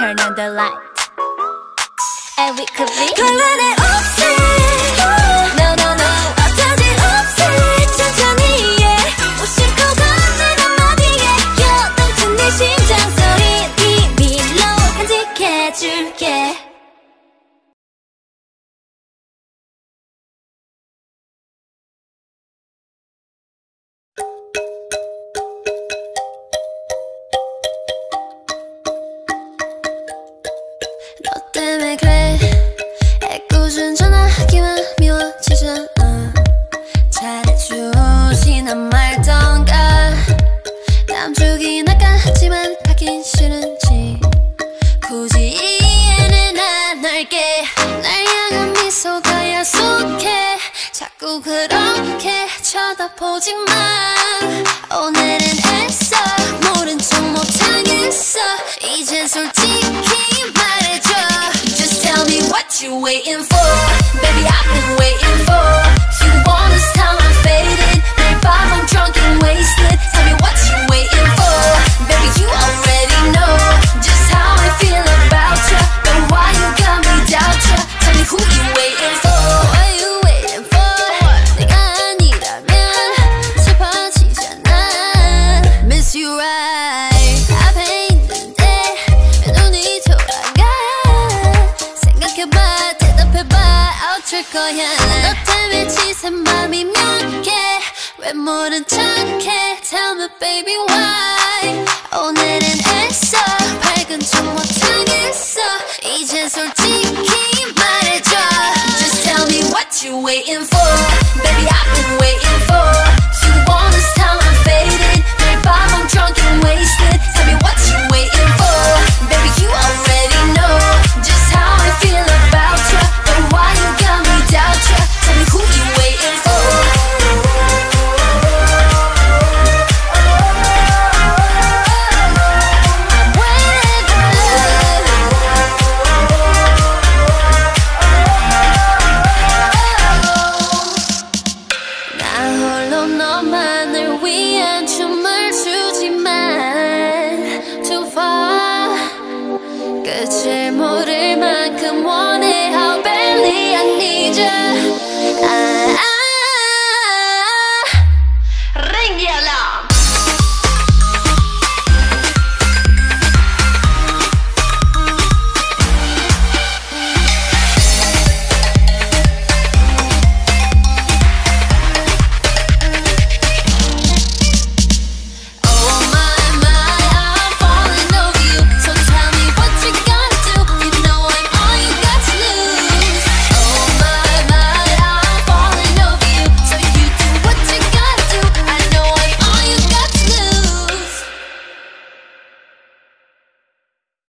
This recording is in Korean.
turn on the light and we could be 결론에 없이 No no no 어쩌지 없이 천천히 무심코 건넨 한마디에 요동친 네 심장 소리 비밀로 간직해줄게 너 때문에 그래 애꿎은 전화기만 미워지잖아 잘해주시난 말던가 남주긴 아깝지만 가긴 싫은지 굳이 이해는 안 할게 날 향한 미소가 야속해 자꾸 그렇게 쳐다보지마 오늘은 애써 모른 척 못하겠어 이젠 솔직히 말해줘 Just tell me what you waiting for Baby I've been waiting for You want this time I'm faded 매일 밤 I'm drunk and wasted Tell me what you waiting for Baby you already know Just how I feel about you But why you got me doubt you Tell me who you waiting for What you waiting for 내가 아니라면 슬퍼지잖아 Miss you right 앞에 있는데 왜 눈이 돌아가 생각해봐 대답해봐 어쩔 거야 너 때문에 지샌 맘이 몇 개 왜 모른 척해 Tell me baby why 오늘